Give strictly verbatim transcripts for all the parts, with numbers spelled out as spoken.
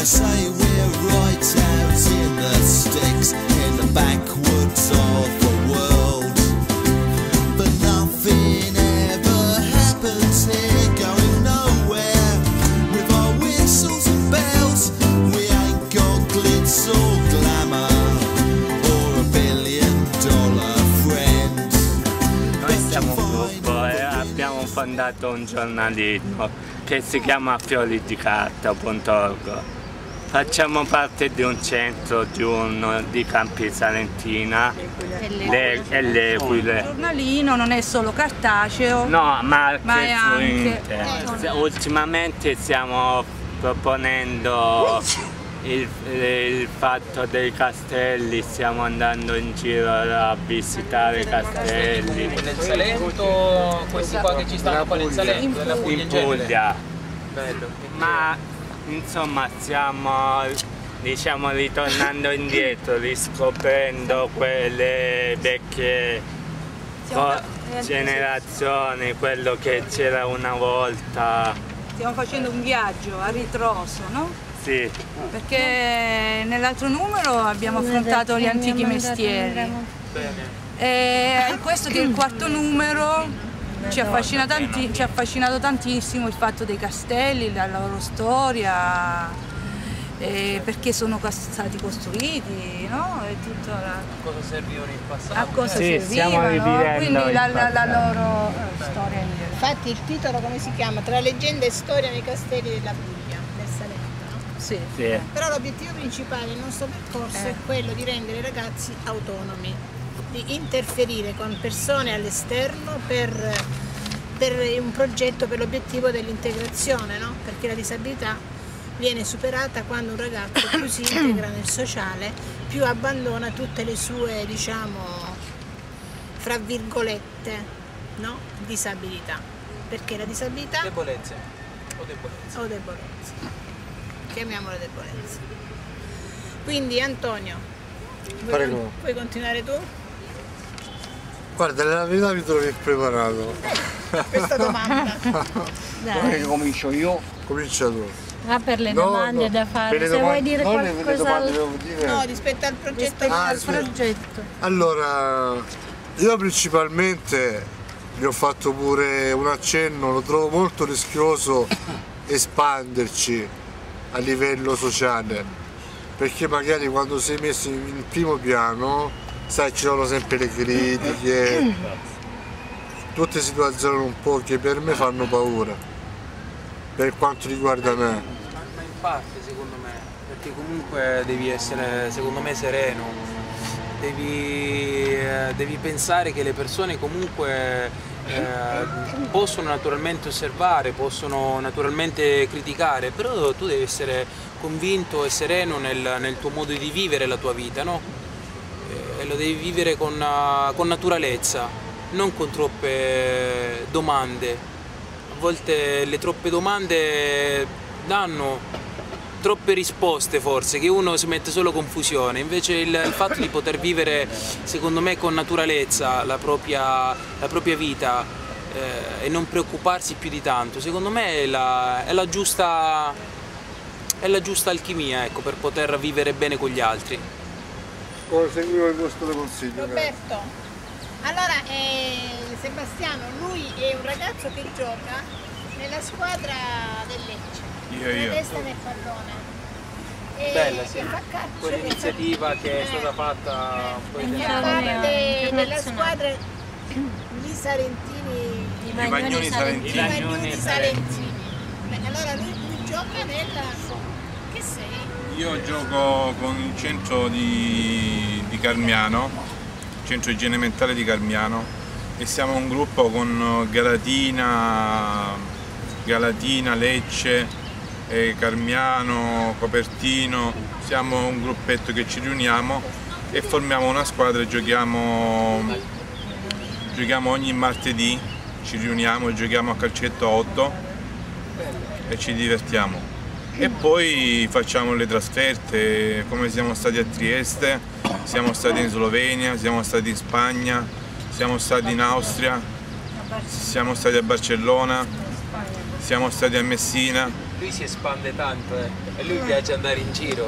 say we're right out in the sticks, in the backwoods of the world, but nothing ever happens here, going nowhere with our whistles and bells. We ain't got glitz or glamour or a billion dollar friend. Noi siamo un gruppo e abbiamo fondato un giornalino che si chiama fioli di carta punto org. Facciamo parte di un centro giorno di Campi Salentina e l'Equile. Il giornalino non è solo cartaceo, No, ma, ma è anche... anche... Ultimamente stiamo proponendo il, il fatto dei castelli, stiamo andando in giro a visitare i castelli. Nel Salento, questi qua che ci stanno qua nel Salento, nella Puglia in Puglia. Bello. Ma insomma stiamo, diciamo, ritornando indietro, riscoprendo quelle vecchie generazioni, quello che c'era una volta. Stiamo facendo un viaggio a ritroso, no? Sì. Perché nell'altro numero abbiamo affrontato gli antichi mestieri. E questo che è il quarto numero ci, affascina tanti, ci ha affascinato tantissimo il fatto dei castelli, la loro storia, e perché sono stati costruiti, no? E tutto la... A cosa servivano in passato? A cosa sì, servivano, quindi la, la, la loro storia. Infatti il titolo come si chiama? Tra leggenda e storia nei castelli della Puglia, del Salento, no? Sì. Sì. Però l'obiettivo principale del nostro percorso Eh. è quello di rendere i ragazzi autonomi, di interferire con persone all'esterno per, per un progetto per l'obiettivo dell'integrazione, no? Perché la disabilità viene superata quando un ragazzo più si integra nel sociale, più abbandona tutte le sue, diciamo, fra virgolette, no? Disabilità. Perché la disabilità... Debolezze o debolezze? O debolezze. Chiamiamole debolezze. Quindi Antonio, vuoi, con, puoi continuare tu? Guarda, nella verità mi trovi impreparato. Eh, questa domanda. Vuoi che comincio io? Comincia tu. Ah, per le No, domande no, da fare, per le se domande- vuoi dire non le- le qualcosa domande al... devo dire. No, rispetto al progetto. rispetto Ah, al sì. progetto. Allora, io principalmente gli ho fatto pure un accenno, lo trovo molto rischioso espanderci a livello sociale, perché magari quando sei messo in primo piano, sai, ci sono sempre le critiche, tutte situazioni un po' che per me fanno paura, per quanto riguarda me. Ma, ma in parte secondo me, perché comunque devi essere, secondo me, sereno, devi, eh, devi pensare che le persone comunque eh, possono naturalmente osservare, possono naturalmente criticare, però tu devi essere convinto e sereno nel, nel tuo modo di vivere la tua vita, no? E lo devi vivere con, con naturalezza, non con troppe domande. A volte le troppe domande danno troppe risposte, forse, che uno si mette solo confusione. Invece il, il fatto di poter vivere, secondo me, con naturalezza la propria, la propria vita eh, e non preoccuparsi più di tanto, secondo me è la, è la giusta, è la giusta alchimia, ecco, per poter vivere bene con gli altri. Come seguire il vostro consiglio? Roberto, allora eh, Sebastiano, lui è un ragazzo che gioca nella squadra del Lecce, io, io. testa nel pallone. E, Bella, sì. e fa calcio, Quell'iniziativa che è eh, stata fatta un po' di fa tempo fa. parte della squadra di Salentini, I Magnoni Salentini. di Magnoni Salentini. Beh, allora lui, lui gioca nella... Che sei? Io gioco con il centro di, di Carmiano, centro igiene mentale di Carmiano, e siamo un gruppo con Galatina, Galatina, Lecce, eh, Carmiano, Copertino. Siamo un gruppetto che ci riuniamo e formiamo una squadra e giochiamo, giochiamo ogni martedì, ci riuniamo e giochiamo a calcetto a otto e ci divertiamo. E poi facciamo le trasferte, come siamo stati a Trieste, siamo stati in Slovenia, siamo stati in Spagna, siamo stati in Austria, siamo stati a Barcellona, siamo stati a Messina lui si espande tanto eh. e lui piace andare in giro.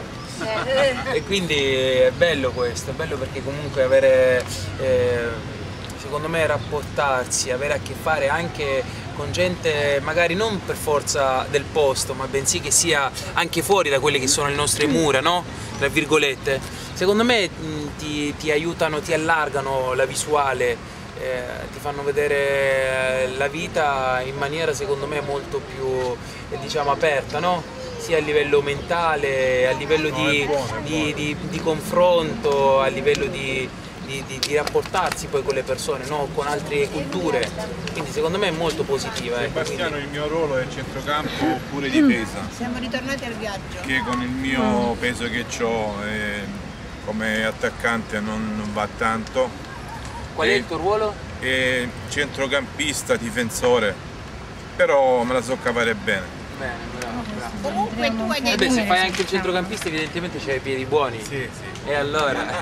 E quindi è bello questo, è bello perché comunque avere, eh, secondo me, rapportarsi, avere a che fare anche con gente magari non per forza del posto, ma bensì che sia anche fuori da quelle che sono le nostre mura, no? Tra virgolette, secondo me ti, ti aiutano, ti allargano la visuale, eh, ti fanno vedere la vita in maniera secondo me molto più eh, diciamo aperta, no? Sia a livello mentale, a livello di, di, di, di confronto, a livello di, di, di, di rapportarsi poi con le persone, no? Con altre culture, quindi secondo me è molto positiva. Sebastiano, quindi... il mio ruolo è centrocampo oppure difesa. Siamo ritornati al viaggio. Che con il mio peso che ho eh, come attaccante non, non va tanto. Qual è il tuo ruolo? È centrocampista, difensore, però me la so cavare bene. Bene, bravo, bravo. Comunque tu hai Vabbè, detto se fai anche il centrocampista evidentemente c'hai i piedi buoni. Sì, sì. E allora?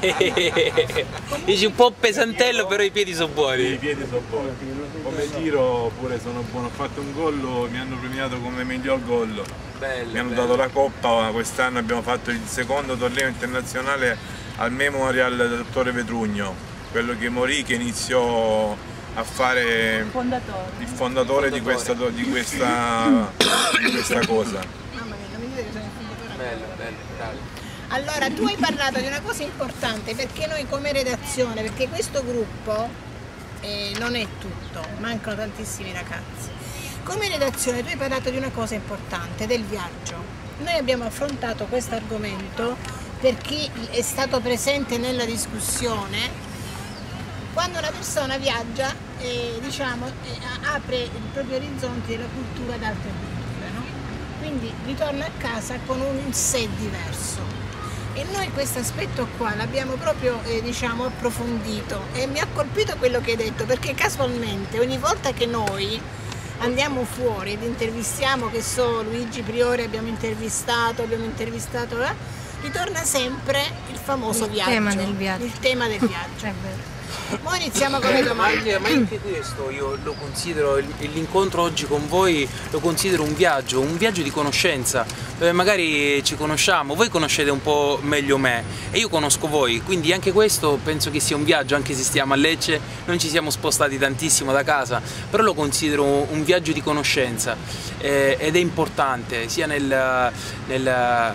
Dici un po' pesantello, però i piedi sono buoni. I piedi sono buoni. Come tiro pure sono buono. Ho fatto un gol, mi hanno premiato come miglior gol. Bello, mi hanno bello. dato la coppa, quest'anno abbiamo fatto il secondo torneo internazionale al Memorial del Dottore Vetrugno, quello che morì, che iniziò a fare il fondatore, il fondatore di, questa, di, questa, di questa cosa. Mamma mia, non mi dite che sono il fondatore. Bello, bello, bravo. Allora, tu hai parlato di una cosa importante, perché noi come redazione, perché questo gruppo eh, non è tutto, mancano tantissimi ragazzi. Come redazione tu hai parlato di una cosa importante, del viaggio. Noi abbiamo affrontato questo argomento per chi è stato presente nella discussione. Quando una persona viaggia, eh, diciamo, eh, apre i propri orizzonti della cultura ad altre culture, no? Quindi ritorna a casa con un sé diverso. E noi questo aspetto qua l'abbiamo proprio eh, diciamo, approfondito e mi ha colpito quello che hai detto, perché casualmente ogni volta che noi andiamo fuori ed intervistiamo, che so, Luigi Priore abbiamo intervistato, abbiamo intervistato, eh, ritorna sempre il famoso il viaggio, tema del viaggio. il tema del viaggio. È vero. Ora iniziamo con le Ma domande. anche, ma anche questo io lo considero, l'incontro oggi con voi lo considero un viaggio, un viaggio di conoscenza, dove magari ci conosciamo, voi conoscete un po' meglio me e io conosco voi, quindi anche questo penso che sia un viaggio, anche se stiamo a Lecce, non ci siamo spostati tantissimo da casa, però lo considero un viaggio di conoscenza eh, ed è importante sia nel, nel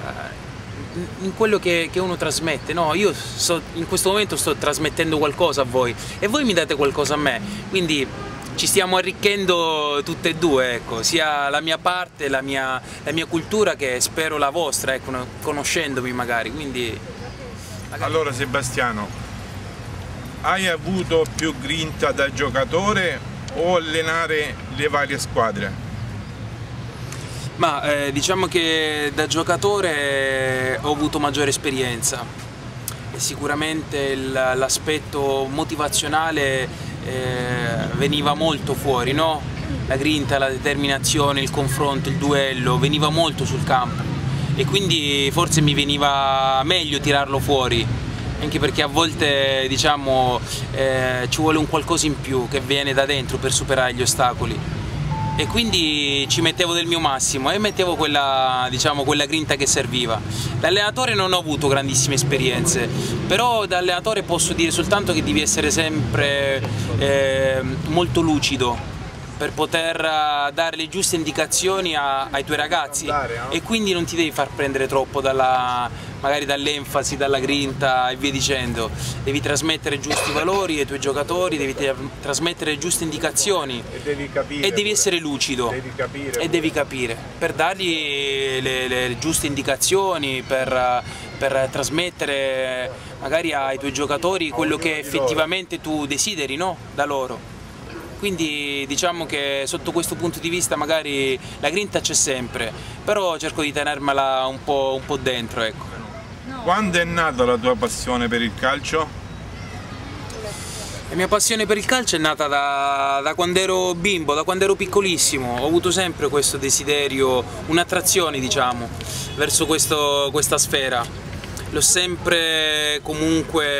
in quello che, che uno trasmette, no? Io so, in questo momento sto trasmettendo qualcosa a voi e voi mi date qualcosa a me, quindi ci stiamo arricchendo tutte e due, ecco, sia la mia parte, la mia, la mia cultura che spero la vostra, ecco, conoscendomi magari, quindi... Magari... Allora Sebastiano, hai avuto più grinta da giocatore o allenare le varie squadre? Ma eh, diciamo che da giocatore ho avuto maggiore esperienza e sicuramente l'aspetto motivazionale eh, veniva molto fuori, no? La grinta, la determinazione, il confronto, il duello, veniva molto sul campo e quindi forse mi veniva meglio tirarlo fuori, anche perché a volte diciamo eh, ci vuole un qualcosa in più che viene da dentro per superare gli ostacoli. E quindi ci mettevo del mio massimo e mettevo quella, diciamo, quella grinta che serviva. Da allenatore non ho avuto grandissime esperienze, però da allenatore posso dire soltanto che devi essere sempre eh, molto lucido per poter dare le giuste indicazioni a, ai tuoi ragazzi e quindi non ti devi far prendere troppo dalla, magari dall'enfasi, dalla grinta e via dicendo. Devi trasmettere giusti valori ai tuoi giocatori, devi trasmettere giuste indicazioni e devi, capire e devi essere lucido devi capire e devi capire per dargli le, le giuste indicazioni, per, per trasmettere magari ai tuoi giocatori quello che effettivamente tu desideri, no? Da loro. Quindi diciamo che sotto questo punto di vista magari la grinta c'è sempre, però cerco di tenermela un po', un po' dentro, ecco. Quando è nata la tua passione per il calcio? La mia passione per il calcio è nata da, da quando ero bimbo, da quando ero piccolissimo. Ho avuto sempre questo desiderio, un'attrazione diciamo, verso questo, questa sfera. L'ho sempre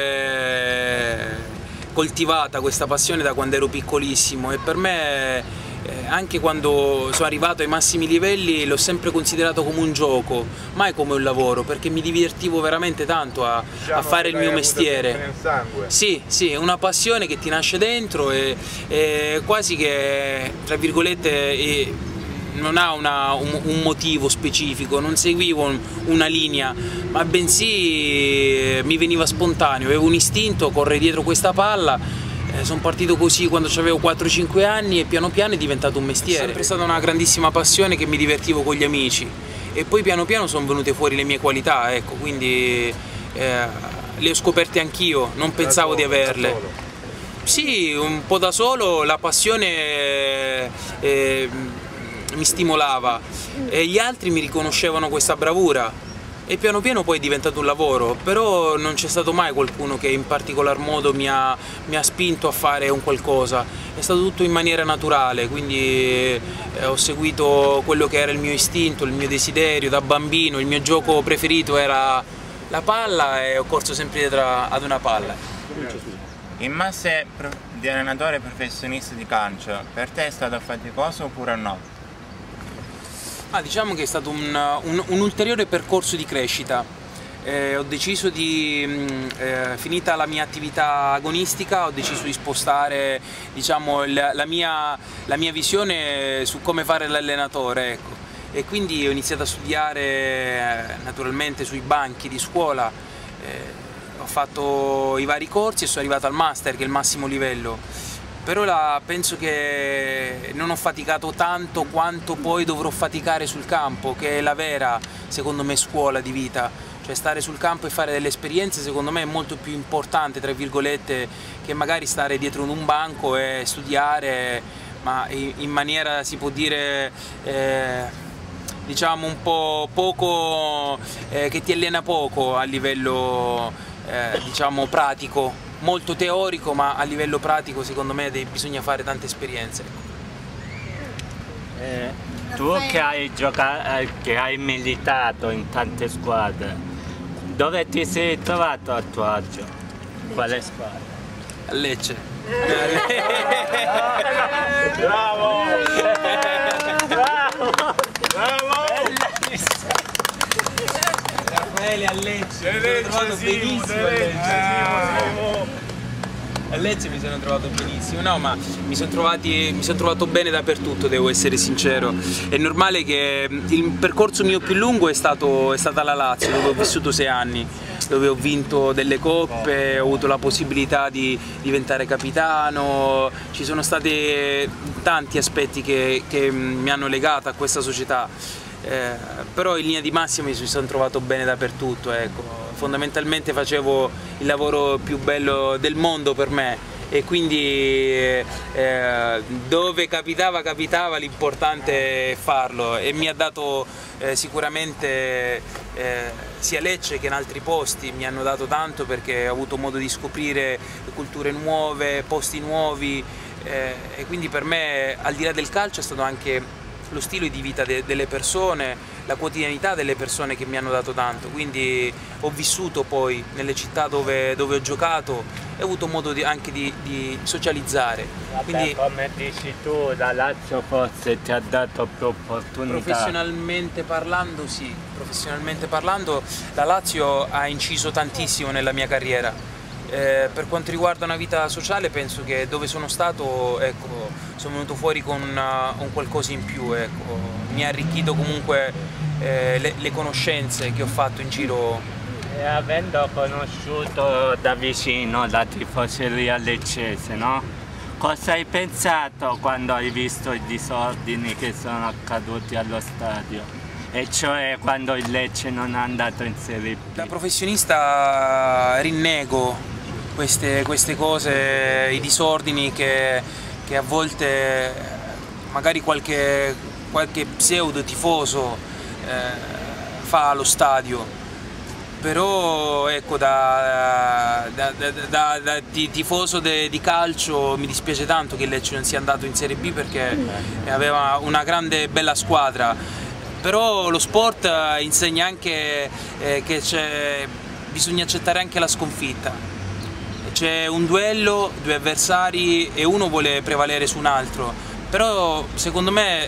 comunque coltivata questa passione da quando ero piccolissimo e per me Eh, anche quando sono arrivato ai massimi livelli l'ho sempre considerato come un gioco, mai come un lavoro, perché mi divertivo veramente tanto a, a fare il mio mestiere. Nel sangue. Sì, sì, è una passione che ti nasce dentro e, e quasi che, tra virgolette, e, non ha una, un, un motivo specifico, non seguivo un, una linea, ma bensì mi veniva spontaneo, avevo un istinto, correre dietro questa palla. Eh, sono partito così quando avevo quattro cinque anni e piano piano è diventato un mestiere. È sempre stata una grandissima passione che mi divertivo con gli amici e poi piano piano sono venute fuori le mie qualità, ecco, quindi eh, le ho scoperte anch'io, non pensavo di averle. Sì, un po' da solo, la passione eh, mi stimolava e gli altri mi riconoscevano questa bravura. E piano piano poi è diventato un lavoro, però non c'è stato mai qualcuno che in particolar modo mi ha, mi ha spinto a fare un qualcosa, è stato tutto in maniera naturale, quindi eh, ho seguito quello che era il mio istinto, il mio desiderio da bambino, il mio gioco preferito era la palla e ho corso sempre dietro ad una palla. In masse di allenatore professionista di calcio, per te è stato faticoso oppure no? Ah, diciamo che è stato un, un, un ulteriore percorso di crescita. Eh, ho deciso di, eh, finita la mia attività agonistica, ho deciso di spostare, diciamo, la, la, mia, la mia visione su come fare l'allenatore, ecco. E quindi ho iniziato a studiare eh, naturalmente sui banchi di scuola, eh, ho fatto i vari corsi e sono arrivato al master, che è il massimo livello. Per ora penso che non ho faticato tanto quanto poi dovrò faticare sul campo, che è la vera, secondo me, scuola di vita. Cioè stare sul campo e fare delle esperienze secondo me è molto più importante, tra virgolette, che magari stare dietro un banco e studiare, ma in maniera, si può dire, eh, diciamo un po' poco, eh, che ti allena poco a livello, eh, diciamo, pratico. Molto teorico, ma a livello pratico secondo me bisogna fare tante esperienze. Eh, tu che hai, giocato, che hai militato in tante squadre, dove ti sei trovato a tuo agio? Quale squadra? A Lecce. Bravo! Bravo! Bravo! Raffaele a Lecce, mi sono trovato benissimo a Lecce. A Lecce mi sono trovato benissimo, no, ma mi sono trovati, mi sono trovato bene dappertutto, devo essere sincero. È normale che il percorso mio più lungo è, stato, è stata la Lazio, dove ho vissuto sei anni, dove ho vinto delle coppe, ho avuto la possibilità di diventare capitano, ci sono stati tanti aspetti che, che mi hanno legato a questa società. Eh, però in linea di massima mi sono trovato bene dappertutto, ecco. Fondamentalmente facevo il lavoro più bello del mondo per me e quindi eh, dove capitava capitava, l'importante è farlo e mi ha dato eh, sicuramente eh, sia Lecce che in altri posti, mi hanno dato tanto perché ho avuto modo di scoprire culture nuove, posti nuovi eh, e quindi per me, al di là del calcio, è stato anche lo stile di vita de delle persone, la quotidianità delle persone che mi hanno dato tanto, quindi ho vissuto poi nelle città dove, dove ho giocato e ho avuto modo di, anche di, di socializzare. Vabbè, quindi, come dici tu, la Lazio forse ti ha dato più opportunità. Professionalmente parlando sì, professionalmente parlando la Lazio ha inciso tantissimo nella mia carriera. Eh, per quanto riguarda una vita sociale penso che dove sono stato, ecco, sono venuto fuori con una, un qualcosa in più, ecco. Mi ha arricchito comunque eh, le, le conoscenze che ho fatto in giro. E avendo conosciuto da vicino la tifoseria leccese, no? Cosa hai pensato quando hai visto i disordini che sono accaduti allo stadio? E cioè quando il Lecce non è andato in Serie B? Da professionista rinnego Queste, queste cose, i disordini che, che a volte magari qualche, qualche pseudo tifoso eh, fa allo stadio, però ecco, da, da, da, da, da tifoso de, di calcio mi dispiace tanto che il Lecce non sia andato in Serie B perché aveva una grande bella squadra, però lo sport insegna anche eh, che bisogna accettare anche la sconfitta. C'è un duello, due avversari e uno vuole prevalere su un altro, però secondo me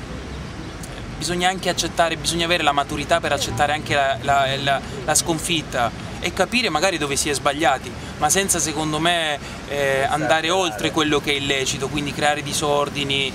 bisogna anche accettare, bisogna avere la maturità per accettare anche la, la, la, la sconfitta e capire magari dove si è sbagliati, ma senza secondo me eh, andare oltre quello che è illecito, quindi creare disordini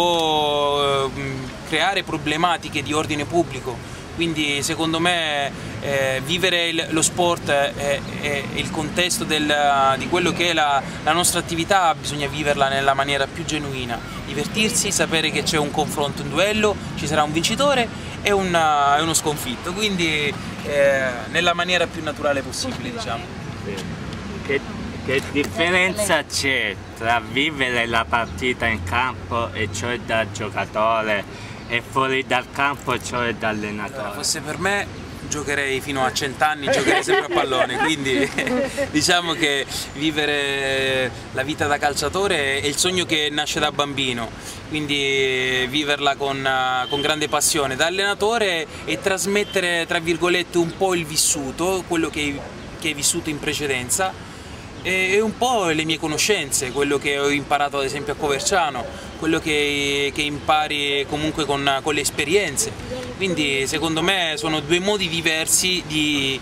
o eh, creare problematiche di ordine pubblico. Quindi secondo me eh, vivere il, lo sport e il contesto del, di quello che è la, la nostra attività bisogna viverla nella maniera più genuina, divertirsi, sapere che c'è un confronto, un duello, ci sarà un vincitore e, una, e uno sconfitto, quindi eh, nella maniera più naturale possibile, diciamo. Che, che differenza c'è tra vivere la partita in campo e cioè da giocatore e fuori dal campo, cioè da allenatore? Allora, fosse per me giocherei fino a cent'anni, giocherei sempre a pallone, quindi diciamo che vivere la vita da calciatore è il sogno che nasce da bambino, quindi viverla con, con grande passione da allenatore e trasmettere tra virgolette un po' il vissuto, quello che hai, che hai vissuto in precedenza e un po' le mie conoscenze, quello che ho imparato ad esempio a Coverciano, quello che, che impari comunque con, con le esperienze, quindi secondo me sono due modi diversi, di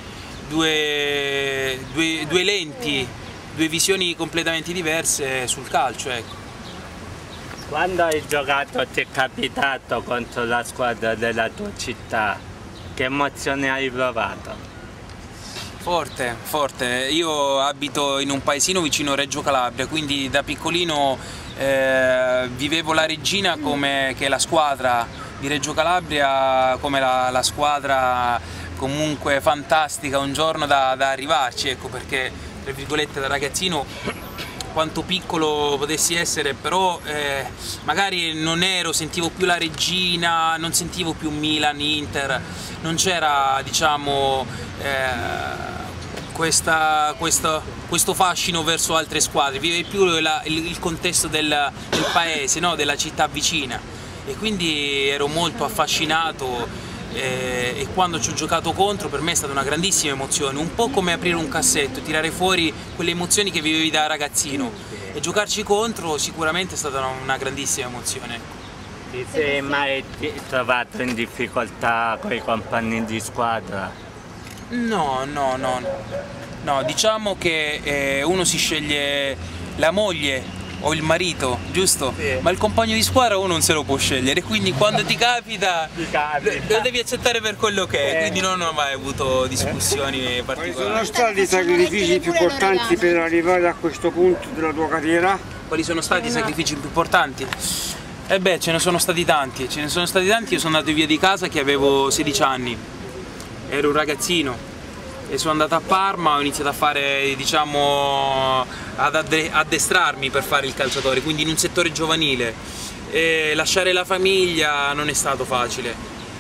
due, due, due lenti, due visioni completamente diverse sul calcio, ecco. Quando hai giocato ti è capitato contro la squadra della tua città, che emozione hai provato? Forte, forte. Io abito in un paesino vicino Reggio Calabria, quindi da piccolino eh, vivevo la Regina come che la squadra di Reggio Calabria, come la, la squadra comunque fantastica un giorno da, da arrivarci, ecco, perché tra virgolette da ragazzino quanto piccolo potessi essere, però eh, magari non ero, sentivo più la Regina, non sentivo più Milan, Inter, non c'era diciamo eh, questa, questo, questo fascino verso altre squadre, vivevi più la, il, il contesto del, del paese, no? Della città vicina, e quindi ero molto affascinato eh, e quando ci ho giocato contro per me è stata una grandissima emozione, un po' come aprire un cassetto, tirare fuori quelle emozioni che vivevi da ragazzino, e giocarci contro sicuramente è stata una, una grandissima emozione. Ti sei mai trovato in difficoltà con i compagni di squadra? No, no, no, no, diciamo che eh, uno si sceglie la moglie o il marito, giusto? Sì. Ma il compagno di squadra uno non se lo può scegliere, quindi quando ti capita, ti capita. Lo devi accettare per quello che è, eh. quindi non ho mai avuto discussioni particolari. Quali sono stati i sacrifici più importanti per arrivare a questo punto della tua carriera? Quali sono stati i sacrifici più importanti? Eh beh, ce ne sono stati tanti, ce ne sono stati tanti, io sono andato via di casa che avevo sedici anni. Ero un ragazzino e sono andato a Parma, ho iniziato a fare, diciamo, ad addestrarmi per fare il calciatore, quindi in un settore giovanile. E lasciare la famiglia non è stato facile,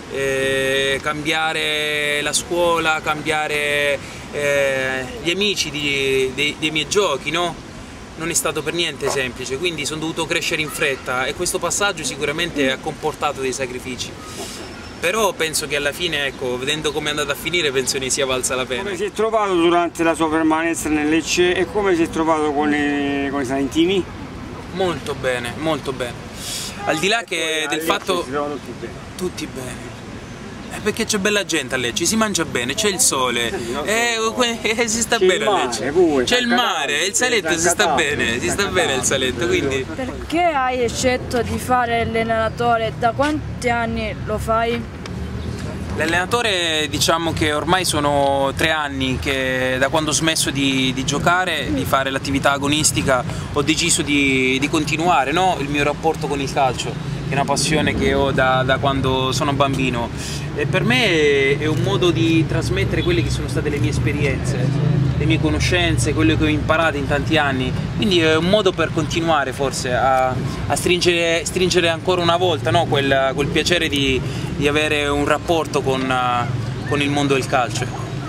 e cambiare la scuola, cambiare eh, gli amici di, dei, dei miei giochi, no? Non è stato per niente semplice, quindi sono dovuto crescere in fretta e questo passaggio sicuramente ha comportato dei sacrifici. Però penso che alla fine, ecco, vedendo come è andata a finire, penso ne sia valsa la pena. Come si è trovato durante la sua permanenza nel Lecce e come si è trovato con i, con i salentini? Molto bene, molto bene. Al di là che del fatto... Si trovano tutti bene. Tutti bene. Eh, perché c'è bella gente a Lecce, si mangia bene, c'è il sole, eh, eh, si sta bene a Lecce. C'è il mare, il Salento si sta bene, si sta bene il Salento, quindi... Perché hai scelto di fare l'allenatore? Da quanti anni lo fai? L'allenatore, diciamo che ormai sono tre anni che da quando ho smesso di, di giocare, di fare l'attività agonistica, ho deciso di, di continuare, no? Il mio rapporto con il calcio, che è una passione che ho da, da quando sono bambino. E per me è un modo di trasmettere quelle che sono state le mie esperienze, le mie conoscenze, quello che ho imparato in tanti anni, quindi è un modo per continuare forse a, a stringere, stringere ancora una volta, no? quel, quel piacere di, di avere un rapporto con, uh, con il mondo del calcio.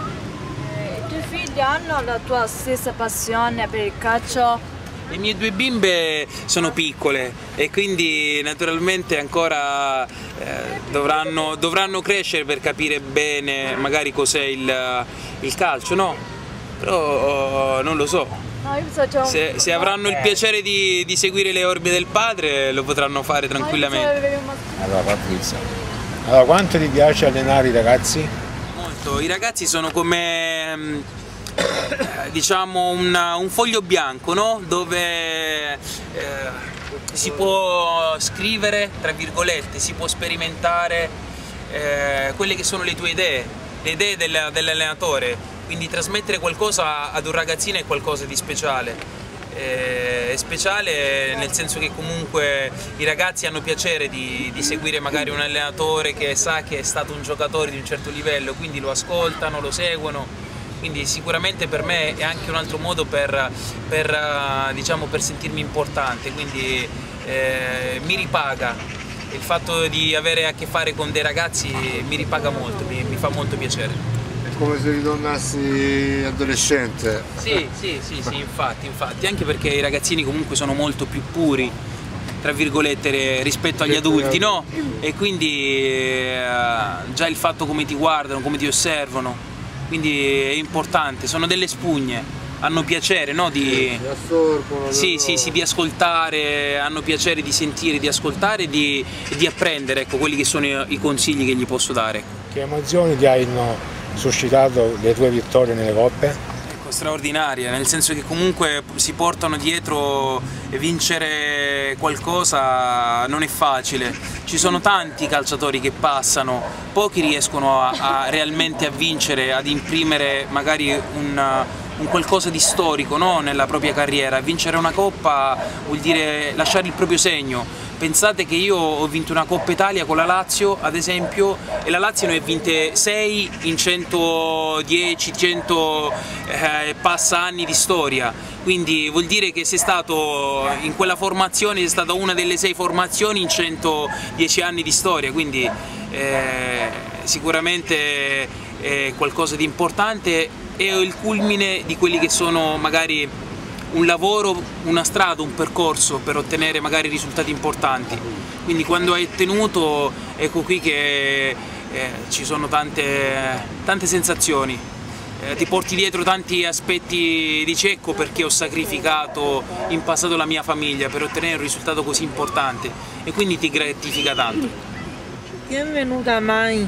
I tuoi figli hanno la tua stessa passione per il calcio? Le mie due bimbe sono piccole e quindi naturalmente ancora eh, dovranno, dovranno crescere per capire bene magari cos'è il, il calcio, no? Però oh, non lo so. No, io faccio... Se, se avranno il piacere di, di seguire le orme del padre, lo potranno fare tranquillamente. Allora Patrizia, allora, quanto ti piace allenare i ragazzi? Molto, i ragazzi sono come diciamo una, un foglio bianco, no? Dove eh, si può scrivere, tra virgolette, si può sperimentare eh, quelle che sono le tue idee, le idee del, dell'allenatore. Quindi trasmettere qualcosa ad un ragazzino è qualcosa di speciale, è speciale nel senso che comunque i ragazzi hanno piacere di, di seguire magari un allenatore che sa che è stato un giocatore di un certo livello, quindi lo ascoltano, lo seguono, quindi sicuramente per me è anche un altro modo per, per, diciamo, per sentirmi importante, quindi eh, mi ripaga. Il fatto di avere a che fare con dei ragazzi mi ripaga molto, mi, mi fa molto piacere. Come se ritornassi adolescente. Sì, sì, sì, sì, infatti, infatti, anche perché i ragazzini comunque sono molto più puri, tra virgolette, rispetto agli adulti, no? E quindi eh, già il fatto come ti guardano, come ti osservano, quindi è importante, sono delle spugne, hanno piacere, no? Di, Ti assorbono. sì, sì, sì, di ascoltare, hanno piacere di sentire, di ascoltare e di, di apprendere, ecco, quelli che sono i, i consigli che gli posso dare. Che emozioni ti hanno suscitato le tue vittorie nelle coppe? Ecco, straordinaria, nel senso che comunque si portano dietro e vincere qualcosa non è facile. Ci sono tanti calciatori che passano, pochi riescono a, a realmente a vincere, ad imprimere magari un, un qualcosa di storico, no? Nella propria carriera. Vincere una coppa vuol dire lasciare il proprio segno. Pensate che io ho vinto una Coppa Italia con la Lazio, ad esempio, e la Lazio ne ha vinte sei in centodieci, cento eh, passa anni di storia. Quindi vuol dire che sei stato in quella formazione, sei stata una delle sei formazioni in centodieci anni di storia, quindi eh, sicuramente è qualcosa di importante e è il culmine di quelli che sono magari un lavoro, una strada, un percorso per ottenere magari risultati importanti. Quindi quando hai ottenuto, ecco qui che eh, ci sono tante, tante sensazioni, eh, ti porti dietro tanti aspetti, dici ecco perché ho sacrificato in passato la mia famiglia per ottenere un risultato così importante e quindi ti gratifica tanto. Ti è venuta mai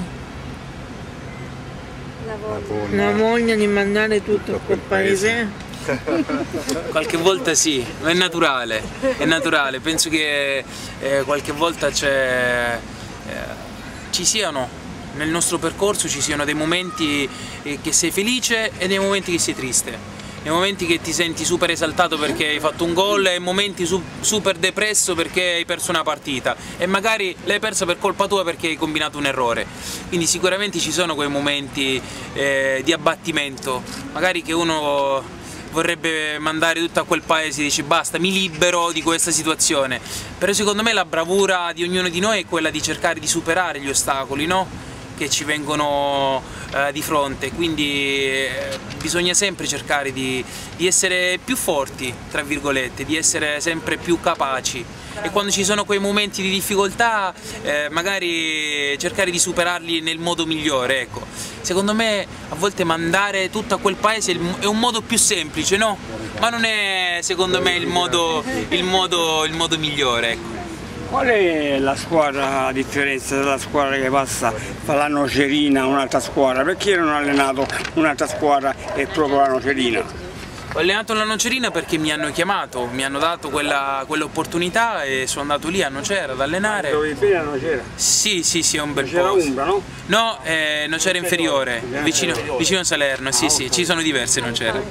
La voglia. la voglia di mandare tutto a quel paese? Qualche volta sì, ma è naturale, è naturale, penso che eh, qualche volta c'è, eh, ci siano, nel nostro percorso ci siano dei momenti eh, che sei felice e dei momenti che sei triste. Nei momenti che ti senti super esaltato perché hai fatto un gol e momenti su, super depresso perché hai perso una partita e magari l'hai persa per colpa tua perché hai combinato un errore. Quindi sicuramente ci sono quei momenti eh, di abbattimento, magari che uno vorrebbe mandare tutto a quel paese e dice basta, mi libero di questa situazione. Però secondo me la bravura di ognuno di noi è quella di cercare di superare gli ostacoli, no? Che ci vengono eh, di fronte, quindi eh, bisogna sempre cercare di, di essere più forti, tra virgolette, di essere sempre più capaci e quando ci sono quei momenti di difficoltà eh, magari cercare di superarli nel modo migliore, ecco. Secondo me a volte mandare tutto a quel paese è un modo più semplice, no? Ma non è secondo me il modo, il modo, il modo migliore, ecco. Qual è la squadra, la differenza della squadra che passa fa la Nocerina a un'altra squadra? Perché non ho allenato un'altra squadra e proprio la Nocerina? Ho allenato la Nocerina perché mi hanno chiamato, mi hanno dato quella, quell'opportunità e sono andato lì a Nocera ad allenare. Dove bene a Nocera? Sì, sì, sì, è un bel po'. C'era Umbra, no? No, eh, Nocera inferiore, vicino, vicino a Salerno, sì, sì, ci sono diverse Nocera.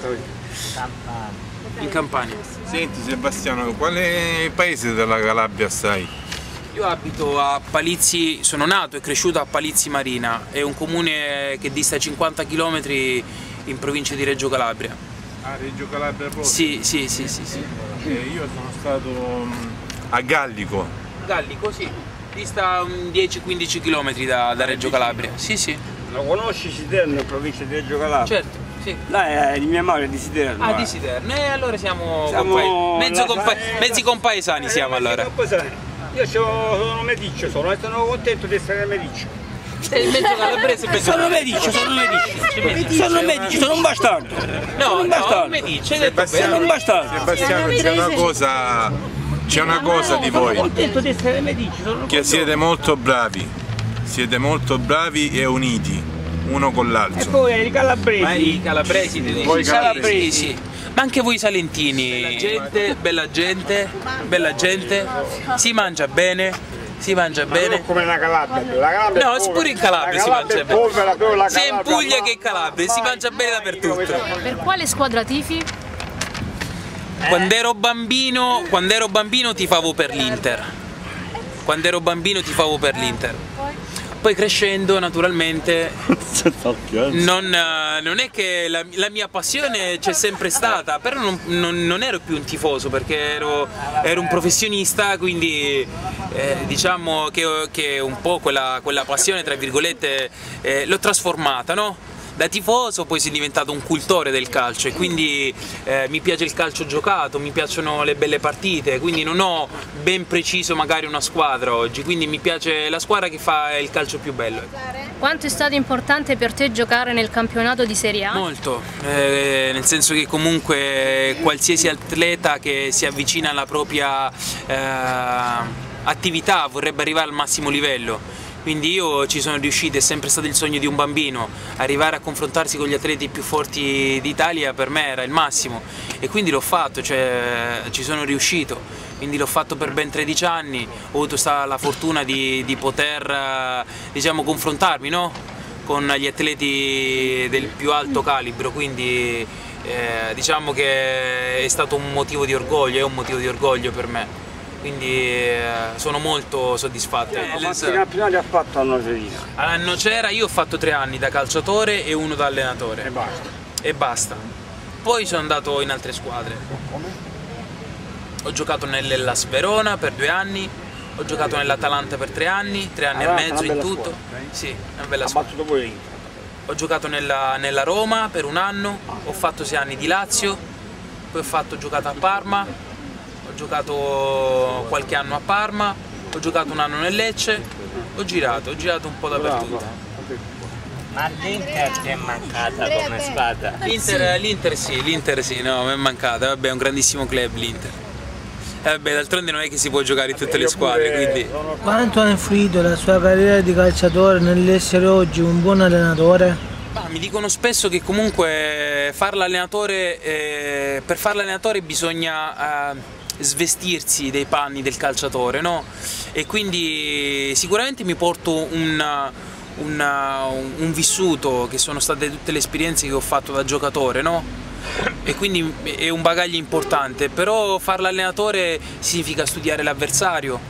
In Campania. Senti Sebastiano, quale paese della Calabria stai? Io abito a Palizzi, sono nato e cresciuto a Palizzi Marina, è un comune che dista cinquanta chilometri in provincia di Reggio Calabria. Ah, Reggio Calabria proprio? Sì, sì, sì, sì, sì. Eh, io sono stato a Gallico. Gallico, sì, dista dieci quindici chilometri da, da Reggio Calabria. Sì, sì. Lo conosci Siderno in provincia di Reggio Calabria? Certo. Sì. Là è di mia madre, è di Siderno. Ah, di Siderno, e allora siamo, siamo compa mezzo compa eh, mezzi compaesani eh, siamo allora. Io sono mediccio, sono, sono contento di essere mediccio. Sei mezzo calabrese e mezzo Sono medici, sono medici. Sono medici, sono un bastardo. No, sono un no, bastardo. medici, hai detto Sebastiano, Sono un bastardo. Sebastiano, c'è una cosa, c'è una cosa di Ho voi, detto di essere medici, sono che siete molto bravi, siete molto bravi e uniti, uno con E l'altro. poi i calabresi. Ma i calabresi ti dici? Voi I calabresi. sì, sì. Ma anche voi salentini. Bella gente, bella gente, bella gente. Si mangia bene, si mangia bene. Come la Calabria. La Calabria No, è povera. pure in Calabria La si Calabria mangia è povera, però la bene. Sia in Calabria Puglia va- che in Calabria, si mangia bene dappertutto. Per quale squadra tifi? Quando ero bambino, quando ero bambino tifavo per l'Inter. Quando ero bambino tifavo per l'Inter. Poi crescendo naturalmente non, eh, non è che la, la mia passione c'è sempre stata, però non, non- non ero più un tifoso perché ero, ero un professionista, quindi eh, diciamo che, che un po' quella, quella passione tra virgolette eh, l'ho trasformata, no? Da tifoso poi sono diventato un cultore del calcio e quindi eh, mi piace il calcio giocato, mi piacciono le belle partite, quindi non ho ben preciso magari una squadra oggi, quindi mi piace la squadra che fa il calcio più bello. Quanto è stato importante per te giocare nel campionato di Serie A? Molto, eh, nel senso che comunque qualsiasi atleta che si avvicina alla propria eh, attività vorrebbe arrivare al massimo livello. Quindi io ci sono riuscito, è sempre stato il sogno di un bambino, arrivare a confrontarsi con gli atleti più forti d'Italia per me era il massimo e quindi l'ho fatto, cioè ci sono riuscito, quindi l'ho fatto per ben tredici anni, ho avuto sta- la fortuna di, di poter eh, diciamo, confrontarmi, no? Con gli atleti del più alto calibro, quindi eh, diciamo che è stato un motivo di orgoglio, è un motivo di orgoglio per me. Quindi eh, sono molto soddisfatto. Quanti campionati ha fatto a Nocerina? A Nocera io ho fatto tre anni da calciatore e uno da allenatore. E basta. E basta. Poi sono andato in altre squadre. Ho giocato nell'Hellas Verona per due anni, ho giocato nell'Atalanta per tre anni, tre anni Atalanta e mezzo è una in bella tutto. squadra, eh? Sì, è una bella Ha squadra. battuto pure l'Inter. Ho giocato nella, nella Roma per un anno, ho fatto sei anni di Lazio, poi ho fatto, ho giocato a Parma, ho giocato qualche anno a Parma, ho giocato un anno nel Lecce, ho girato, ho girato un po' dappertutto. Ma l'Inter ti è mancata come squadra? L'Inter, l'Inter sì, l'Inter sì, no, mi è mancata, vabbè è un grandissimo club l'Inter. E vabbè, d'altronde non è che si può giocare in tutte le squadre, quindi... Quanto ha influito la sua carriera di calciatore nell'essere oggi un buon allenatore? Ma mi dicono spesso che comunque far l'allenatore, eh, per fare l'allenatore bisogna... Eh, svestirsi dei panni del calciatore, no? E quindi sicuramente mi porto un, un, un vissuto che sono state tutte le esperienze che ho fatto da giocatore, no? E quindi è un bagaglio importante, però fare l'allenatore significa studiare l'avversario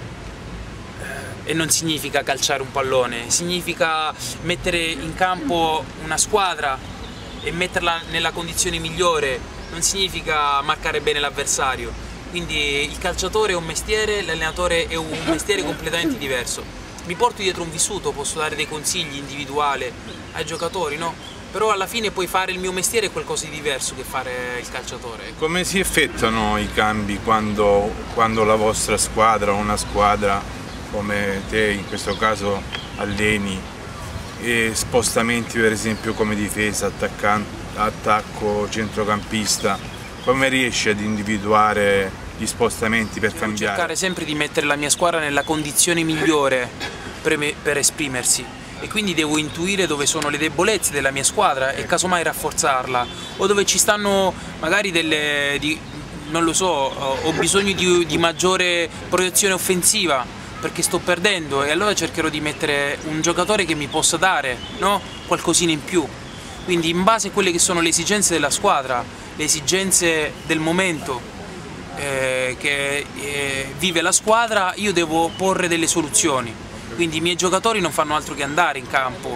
e non significa calciare un pallone, significa mettere in campo una squadra e metterla nella condizione migliore, non significa marcare bene l'avversario. Quindi il calciatore è un mestiere, l'allenatore è un mestiere completamente diverso. Mi porto dietro un vissuto, posso dare dei consigli individuali ai giocatori, no? Però alla fine poi fare il mio mestiere è qualcosa di diverso che fare il calciatore. Come si effettuano i cambi quando, quando la vostra squadra o una squadra come te in questo caso alleni e spostamenti per esempio come difesa, attaccante, attacco, centrocampista? Come riesci ad individuare gli spostamenti per Devo cambiare? cercare sempre di mettere la mia squadra nella condizione migliore per, me, per esprimersi e quindi devo intuire dove sono le debolezze della mia squadra e casomai rafforzarla o dove ci stanno magari delle... Di, non lo so, ho bisogno di, di maggiore proiezione offensiva perché sto perdendo e allora cercherò di mettere un giocatore che mi possa dare, no? Qualcosina in più. Quindi in base a quelle che sono le esigenze della squadra, le esigenze del momento eh, che eh, vive la squadra, io devo porre delle soluzioni. Quindi i miei giocatori non fanno altro che andare in campo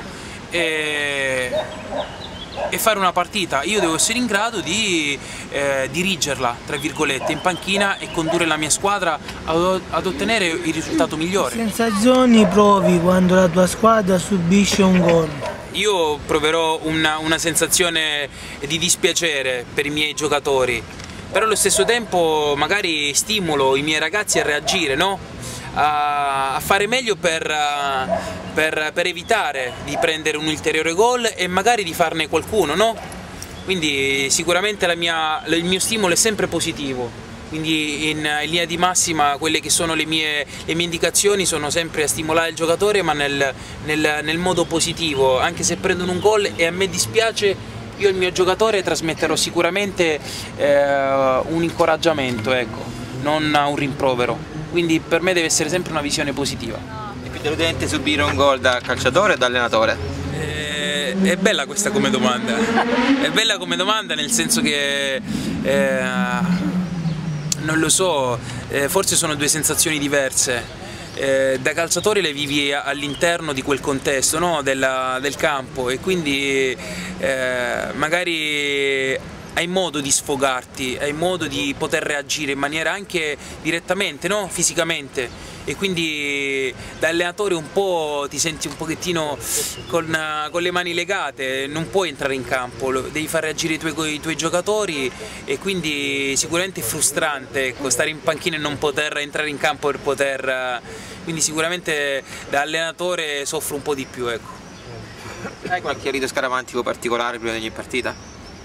e, e fare una partita. Io devo essere in grado di eh, dirigerla, tra virgolette, in panchina e condurre la mia squadra ad, ad ottenere il risultato migliore. Che sensazioni provi quando la tua squadra subisce un gol? Io proverò una, una sensazione di dispiacere per i miei giocatori, però allo stesso tempo magari stimolo i miei ragazzi a reagire, no? a, a fare meglio per, per, per evitare di prendere un ulteriore gol e magari di farne qualcuno, no? Quindi sicuramente la mia, il mio stimolo è sempre positivo. Quindi in, in linea di massima quelle che sono le mie, le mie indicazioni sono sempre a stimolare il giocatore, ma nel, nel, nel modo positivo. Anche se prendono un gol e a me dispiace, io al mio giocatore trasmetterò sicuramente eh, un incoraggiamento, ecco, non un rimprovero. Quindi per me deve essere sempre una visione positiva. È più deludente subire un gol da calciatore o da allenatore? Eh, è bella questa come domanda, è bella come domanda nel senso che... Eh, non lo so, eh, forse sono due sensazioni diverse. Eh, da calciatore le vivi all'interno di quel contesto, no? Della, del campo, e quindi eh, magari hai modo di sfogarti, hai modo di poter reagire in maniera anche direttamente, no? Fisicamente, e quindi da allenatore un po' ti senti un pochettino con, con le mani legate, non puoi entrare in campo, devi far reagire i tuoi, i tuoi giocatori, e quindi sicuramente è frustrante, ecco, stare in panchina e non poter entrare in campo per poter... Quindi sicuramente da allenatore soffro un po' di più, ecco. Hai qualche rito scaramantico particolare prima di ogni partita?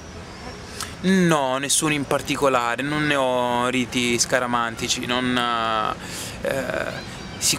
No, nessuno in particolare, non ne ho riti scaramantici, non, eh,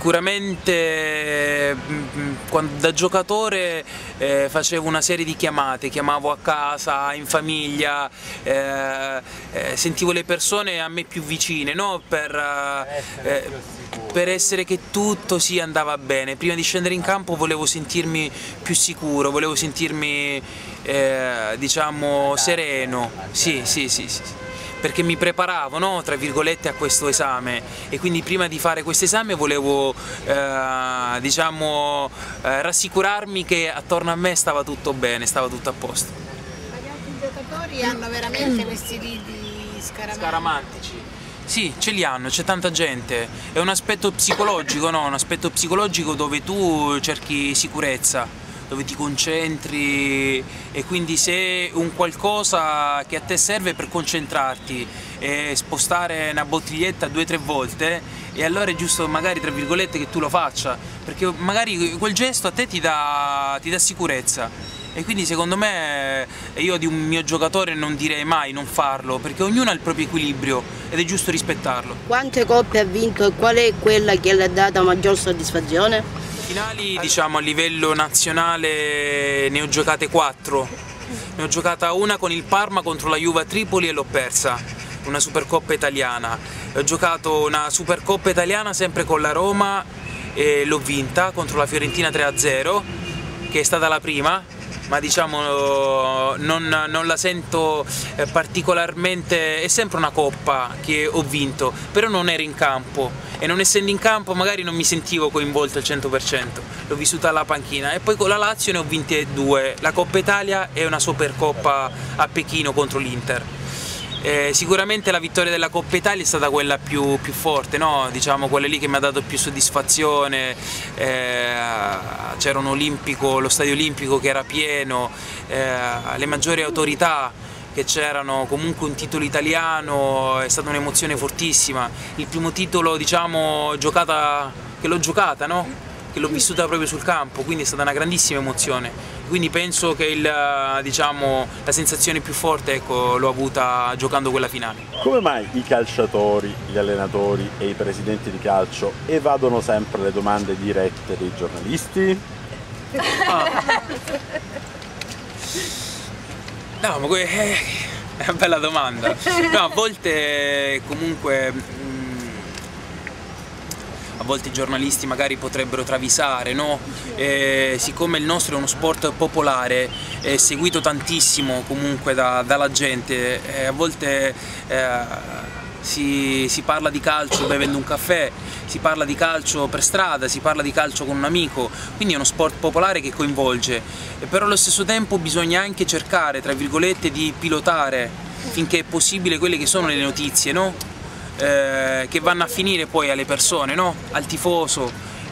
sicuramente quando, da giocatore eh, facevo una serie di chiamate, chiamavo a casa, in famiglia, eh, eh, sentivo le persone a me più vicine, no? per, eh, per essere che tutto sì andava bene. Prima di scendere in campo volevo sentirmi più sicuro, volevo sentirmi eh, diciamo sereno, sì, sì, sì, sì, perché mi preparavo, no, tra virgolette, a questo esame, e quindi prima di fare questo esame volevo eh, diciamo eh, rassicurarmi che attorno a me stava tutto bene, stava tutto a posto. Ma gli altri giocatori hanno veramente questi riti scaramantici? Scaramantici. Sì, ce li hanno, c'è tanta gente, è un aspetto psicologico, no? Un aspetto psicologico dove tu cerchi sicurezza, dove ti concentri, e quindi se un qualcosa che a te serve per concentrarti e spostare una bottiglietta due o tre volte, e allora è giusto magari tra virgolette che tu lo faccia, perché magari quel gesto a te ti dà, ti dà sicurezza. E quindi secondo me io di un mio giocatore non direi mai non farlo, perché ognuno ha il proprio equilibrio ed è giusto rispettarlo. Quante coppe ha vinto e qual è quella che le ha dato maggior soddisfazione? Finali, diciamo, a livello nazionale ne ho giocate quattro. Ne ho giocata una con il Parma contro la Juve a Tripoli e l'ho persa, una Supercoppa italiana. Ho giocato una Supercoppa italiana sempre con la Roma e l'ho vinta contro la Fiorentina tre a zero, che è stata la prima, ma diciamo non, non la sento particolarmente, è sempre una coppa che ho vinto, però non ero in campo, e non essendo in campo magari non mi sentivo coinvolto al cento per cento, l'ho vissuta alla panchina. E poi con la Lazio ne ho vinte due, la Coppa Italia e una Supercoppa a Pechino contro l'Inter. Eh, sicuramente la vittoria della Coppa Italia è stata quella più, più forte, no? Diciamo quella lì che mi ha dato più soddisfazione. Eh, c'era un olimpico, lo stadio olimpico che era pieno, eh, le maggiori autorità che c'erano, comunque un titolo italiano, è stata un'emozione fortissima. Il primo titolo, diciamo, giocata, che l'ho giocata, no? Che l'ho vissuta proprio sul campo, quindi è stata una grandissima emozione. Quindi penso che il, diciamo, la sensazione più forte, ecco, l'ho avuta giocando quella finale. Come mai i calciatori, gli allenatori e i presidenti di calcio evadono sempre le domande dirette dei giornalisti? Ah. No, ma è una bella domanda. No, a volte comunque a volte i giornalisti magari potrebbero travisare, no? Eh, siccome il nostro è uno sport popolare, è seguito tantissimo comunque da, dalla gente, eh, a volte eh, si, si parla di calcio bevendo un caffè, si parla di calcio per strada, si parla di calcio con un amico, quindi è uno sport popolare che coinvolge, eh, però allo stesso tempo bisogna anche cercare, tra virgolette, di pilotare finché è possibile quelle che sono le notizie, no? Eh, che vanno a finire poi alle persone, no? Al tifoso,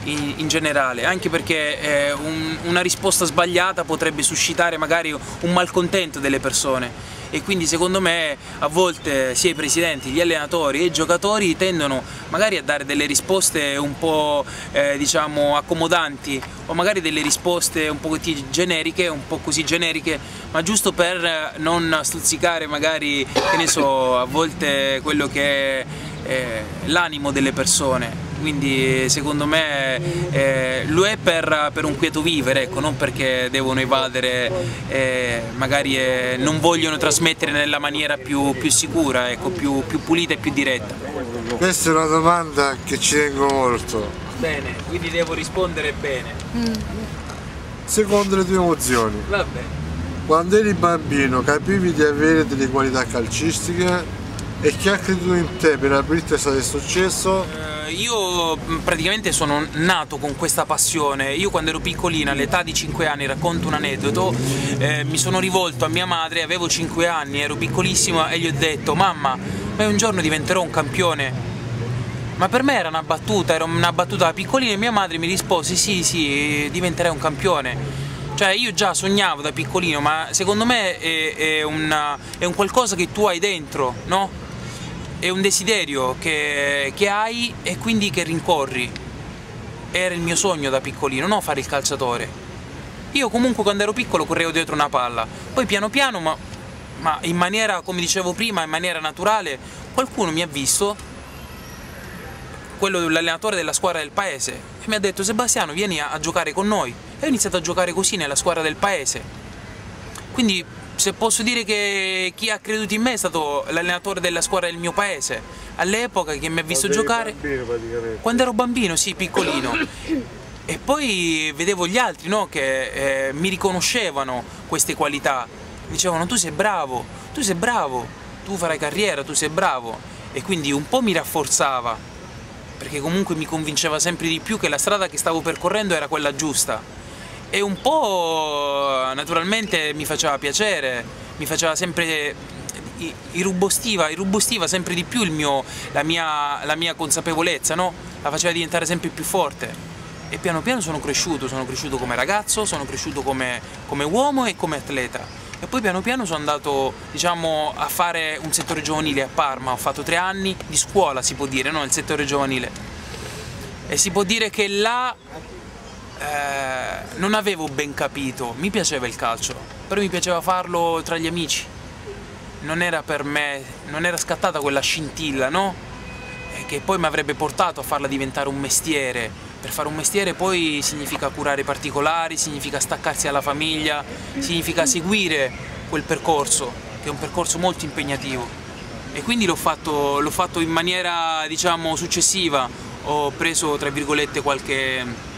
in, in generale, anche perché eh, un, una risposta sbagliata potrebbe suscitare magari un malcontento delle persone. E quindi secondo me a volte sia i presidenti, gli allenatori e i giocatori tendono magari a dare delle risposte un po' eh, diciamo accomodanti, o magari delle risposte un po' generiche, un po' così generiche, ma giusto per non stuzzicare magari, che ne so, a volte quello che è eh, l'animo delle persone. Quindi secondo me eh, lo è per, per un quieto vivere, ecco, non perché devono evadere, eh, magari eh, non vogliono trasmettere nella maniera più, più sicura, ecco, più, più pulita e più diretta. Questa è una domanda che ci tengo molto. Bene, quindi devo rispondere bene. Mm. Secondo le tue emozioni, vabbè, quando eri bambino capivi di avere delle qualità calcistiche e chi ha creduto in te per aprirti a questo successo? Io praticamente sono nato con questa passione. Io quando ero piccolina, all'età di cinque anni, racconto un aneddoto, eh, mi sono rivolto a mia madre, avevo cinque anni, ero piccolissima, e gli ho detto: mamma, ma un giorno diventerò un campione. Ma per me era una battuta, era una battuta da piccolina, e mia madre mi rispose: sì, sì, diventerai un campione. Cioè io già sognavo da piccolino, ma secondo me è, è, una, è un qualcosa che tu hai dentro, no? È un desiderio che, che hai e quindi che rincorri. Era il mio sogno da piccolino, no fare il calciatore. Io comunque quando ero piccolo correvo dietro una palla, poi piano piano, ma, ma in maniera, come dicevo prima, in maniera naturale, qualcuno mi ha visto, quello dell'allenatore della squadra del paese, e mi ha detto: Sebastiano, vieni a, a giocare con noi. E ho iniziato a giocare così nella squadra del paese. Quindi se posso dire che chi ha creduto in me è stato l'allenatore della squadra del mio paese, all'epoca, che mi ha visto quando giocare bambino, quando ero bambino, sì, piccolino. E poi vedevo gli altri, no, che eh, mi riconoscevano queste qualità, dicevano: tu sei bravo, tu sei bravo, tu farai carriera, tu sei bravo. E quindi un po' mi rafforzava, perché comunque mi convinceva sempre di più che la strada che stavo percorrendo era quella giusta. E un po' naturalmente mi faceva piacere, mi faceva sempre, irrobustiva, irrobustiva sempre di più il mio, la, mia, la mia consapevolezza, no? La faceva diventare sempre più forte. E piano piano sono cresciuto, sono cresciuto come ragazzo, sono cresciuto come, come uomo e come atleta. E poi piano piano sono andato, diciamo, a fare un settore giovanile a Parma. Ho fatto tre anni di scuola, si può dire, no? Il settore giovanile. E si può dire che là Eh, non avevo ben capito, mi piaceva il calcio, però mi piaceva farlo tra gli amici, non era per me, non era scattata quella scintilla, no? E che poi mi avrebbe portato a farla diventare un mestiere. Per fare un mestiere poi significa curare i particolari, significa staccarsi dalla famiglia, significa seguire quel percorso, che è un percorso molto impegnativo. E quindi l'ho fatto, l'ho fatto in maniera, diciamo, successiva. Ho preso, tra virgolette, qualche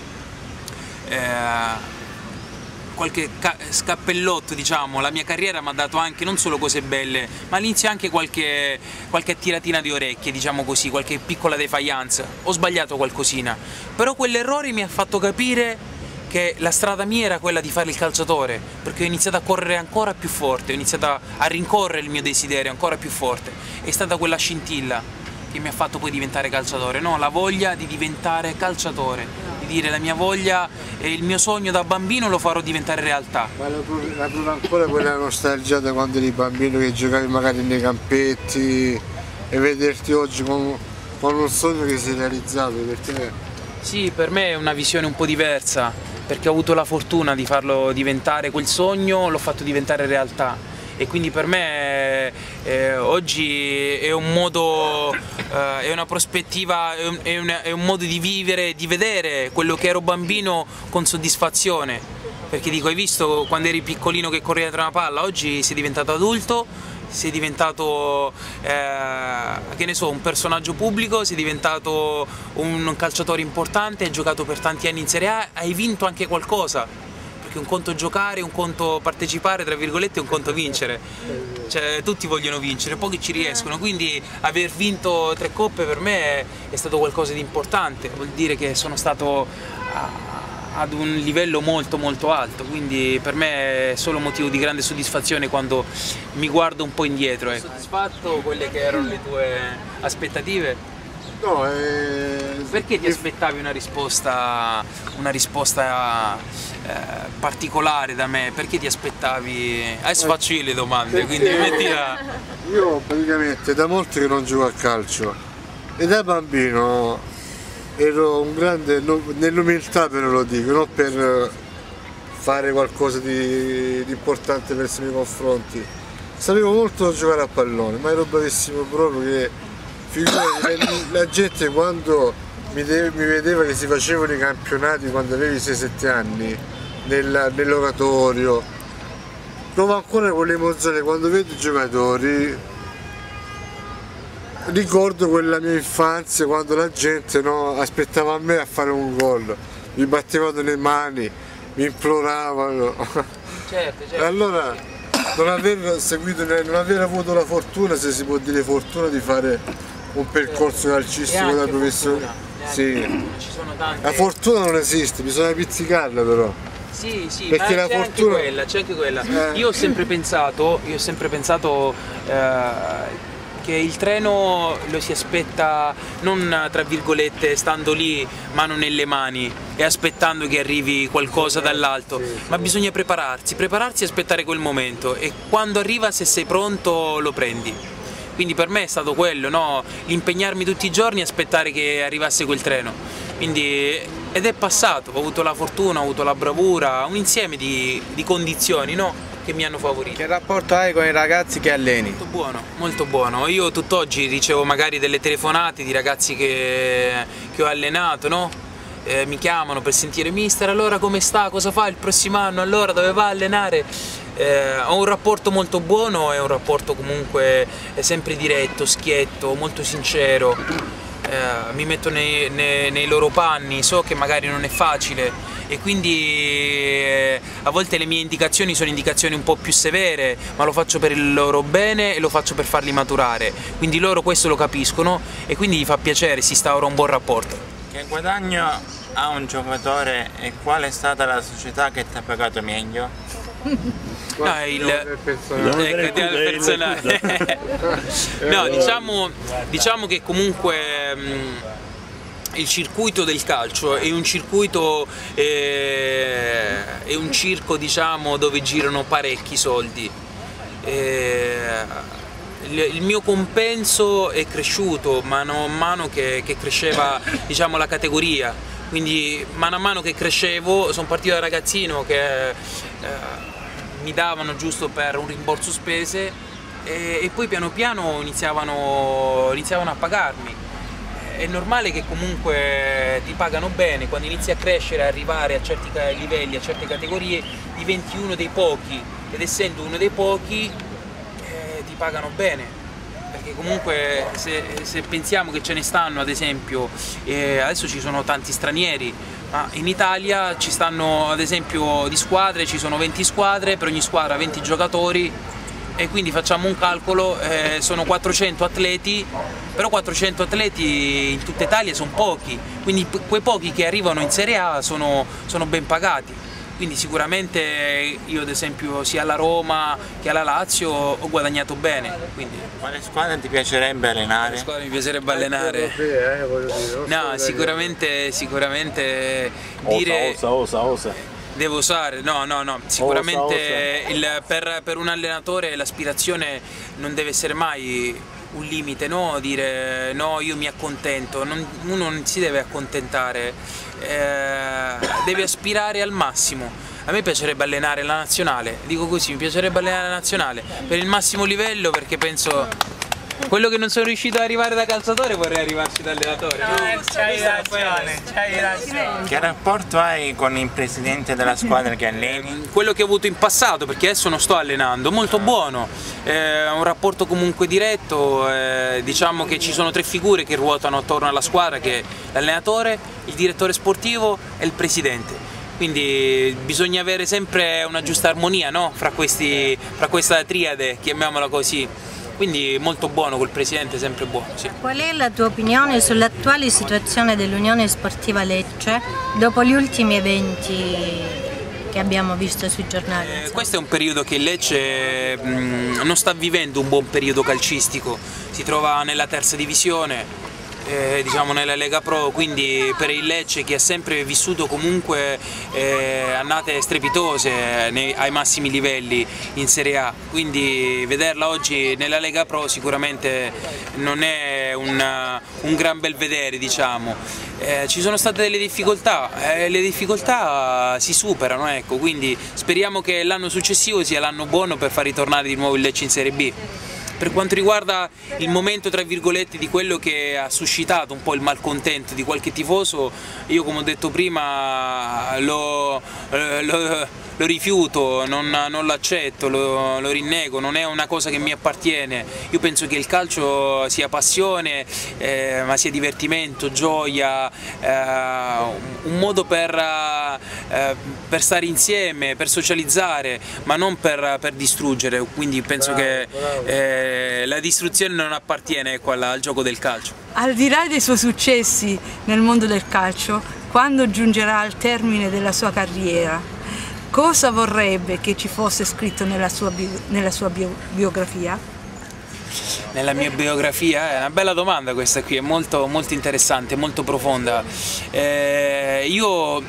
Eh, qualche scappellotto, diciamo. La mia carriera mi ha dato anche non solo cose belle, ma all'inizio anche qualche, qualche tiratina di orecchie, diciamo così, qualche piccola defiance. Ho sbagliato qualcosina, però quell'errore mi ha fatto capire che la strada mia era quella di fare il calciatore, perché ho iniziato a correre ancora più forte, ho iniziato a rincorrere il mio desiderio ancora più forte. È stata quella scintilla che mi ha fatto poi diventare calciatore, no? La voglia di diventare calciatore, dire la mia voglia e il mio sogno da bambino lo farò diventare realtà. Ma la tua ancora quella nostalgia da quando eri bambino, che giocavi magari nei campetti, e vederti oggi con, con un sogno che si è realizzato per te? Sì, per me è una visione un po' diversa, perché ho avuto la fortuna di farlo diventare quel sogno, l'ho fatto diventare realtà. E quindi per me eh, oggi è un modo, eh, è una prospettiva, è un, è, una, è un modo di vivere, di vedere quello che ero bambino con soddisfazione. Perché dico, hai visto quando eri piccolino che correvi dietro una palla? Oggi sei diventato adulto, sei diventato, eh, che ne so, un personaggio pubblico, sei diventato un calciatore importante, hai giocato per tanti anni in Serie A, hai vinto anche qualcosa. Perché un conto giocare, un conto partecipare, tra virgolette, un conto vincere. Cioè, tutti vogliono vincere, pochi ci riescono, quindi aver vinto tre coppe per me è, è stato qualcosa di importante, vuol dire che sono stato a, ad un livello molto molto alto, quindi per me è solo motivo di grande soddisfazione quando mi guardo un po' indietro. Ecco. Soddisfatto quelle che erano le tue aspettative? No, eh... Perché ti aspettavi una risposta, una risposta eh, particolare da me? Perché ti aspettavi... Adesso faccio io le domande, Perché... quindi mettila... Io praticamente da molto che non gioco a calcio e da bambino ero un grande, nell'umiltà però lo dico, non per fare qualcosa di, di importante verso i miei confronti. Sapevo molto giocare a pallone, ma ero bravissimo proprio che, figurati, la gente quando mi, de, mi vedeva che si facevano i campionati quando avevi sei sette anni, nel, nell'oratorio, provo ancora con l'emozione quando vedo i giocatori, ricordo quella mia infanzia quando la gente no, aspettava a me a fare un gol, mi battevano le mani, mi imploravano. Certo, certo. E allora non aver seguito, non aver avuto la fortuna, se si può dire fortuna, di fare un percorso calcistico da professore. Sì. Ci sono tante... La fortuna non esiste, bisogna pizzicarla però. Sì, sì, perché ma la c'è fortuna... anche quella, c'è anche quella. Eh. Io ho sempre pensato, io ho sempre pensato eh, che il treno lo si aspetta non tra virgolette stando lì mano nelle mani e aspettando che arrivi qualcosa dall'alto, ma bisogna prepararsi, prepararsi e aspettare quel momento e quando arriva, se sei pronto, lo prendi. Quindi per me è stato quello, no? Impegnarmi tutti i giorni e aspettare che arrivasse quel treno. Quindi, ed è passato, ho avuto la fortuna, ho avuto la bravura, un insieme di, di condizioni, no? Che mi hanno favorito. Che rapporto hai con i ragazzi che alleni? Molto buono, molto buono. Io tutt'oggi ricevo magari delle telefonate di ragazzi che, che ho allenato, no? Eh, mi chiamano per sentire mister, allora come sta, cosa fa il prossimo anno, allora dove va a allenare? Eh, ho un rapporto molto buono, è un rapporto comunque sempre diretto, schietto, molto sincero. Eh, mi metto nei, nei, nei loro panni, so che magari non è facile e quindi eh, a volte le mie indicazioni sono indicazioni un po' più severe, ma lo faccio per il loro bene e lo faccio per farli maturare, quindi loro questo lo capiscono e quindi gli fa piacere, si instaura un buon rapporto. Che guadagno ha un giocatore e qual è stata la società che ti ha pagato meglio? No, il personale. No, diciamo, diciamo che comunque mh, il circuito del calcio è un circuito, eh, è un circo, diciamo, dove girano parecchi soldi. Eh, il, il mio compenso è cresciuto mano a mano che, che cresceva, diciamo, la categoria. Quindi mano a mano che crescevo sono partito da ragazzino che eh, mi davano giusto per un rimborso spese e, e poi piano piano iniziavano, iniziavano a pagarmi. È normale che comunque ti pagano bene, quando inizi a crescere, a arrivare a certi livelli, a certe categorie, diventi uno dei pochi ed essendo uno dei pochi eh, ti pagano bene. Perché comunque se, se pensiamo che ce ne stanno, ad esempio, eh, adesso ci sono tanti stranieri, ma in Italia ci stanno, ad esempio, di squadre, ci sono venti squadre, per ogni squadra venti giocatori e quindi facciamo un calcolo, eh, sono quattrocento atleti, però quattrocento atleti in tutta Italia sono pochi, quindi quei pochi che arrivano in Serie A sono, sono ben pagati. Quindi sicuramente io ad esempio sia alla Roma che alla Lazio ho guadagnato bene. Quindi. Quale squadra ti piacerebbe allenare? Quale squadra mi piacerebbe allenare? No, sicuramente, sicuramente dire... Osa, osa, osa. Devo usare, no, no, no, sicuramente osa, osa. Il, per, per un allenatore l'aspirazione non deve essere mai un limite, no? Dire no, io mi accontento, non, uno non si deve accontentare, eh, deve aspirare al massimo. A me piacerebbe allenare la nazionale, dico così, mi piacerebbe allenare la nazionale per il massimo livello perché penso quello che non sono riuscito ad arrivare da calciatore vorrei arrivarci da allenatore. No, c'hai ragione, c'hai ragione. Che rapporto hai con il presidente della squadra che alleni? Quello che ho avuto in passato, perché adesso non sto allenando, molto buono, eh, un rapporto comunque diretto, eh, diciamo che ci sono tre figure che ruotano attorno alla squadra, che è l'allenatore, il direttore sportivo e il presidente. Quindi bisogna avere sempre una giusta armonia, no? fra, questi, fra questa triade, chiamiamola così. Quindi molto buono, col presidente sempre buono. Sì. Qual è la tua opinione sull'attuale situazione dell'Unione Sportiva Lecce dopo gli ultimi eventi che abbiamo visto sui giornali? Eh, questo è un periodo che Lecce mh, non sta vivendo un buon periodo calcistico, si trova nella terza divisione, eh, diciamo nella Lega Pro, quindi per il Lecce che ha sempre vissuto comunque eh, annate strepitose nei, ai massimi livelli in Serie A, quindi vederla oggi nella Lega Pro sicuramente non è un, un gran bel vedere, diciamo. Eh, ci sono state delle difficoltà, eh, le difficoltà si superano, ecco, quindi speriamo che l'anno successivo sia l'anno buono per far ritornare di nuovo il Lecce in Serie B. Per quanto riguarda il momento tra virgolette di quello che ha suscitato un po' il malcontento di qualche tifoso, io come ho detto prima lo, lo, lo rifiuto, non, non l'accetto, lo, lo rinnego, non è una cosa che mi appartiene. Io penso che il calcio sia passione, eh, ma sia divertimento, gioia, eh, un modo per, eh, per stare insieme, per socializzare, ma non per, per distruggere, quindi penso bravo, che bravo. Eh, la distruzione non appartiene ecco, al, al gioco del calcio. Al di là dei suoi successi nel mondo del calcio, quando giungerà al termine della sua carriera, cosa vorrebbe che ci fosse scritto nella sua, bio, nella sua bio, biografia? Nella mia biografia? È una bella domanda questa qui, è molto, molto interessante, molto profonda. Eh, io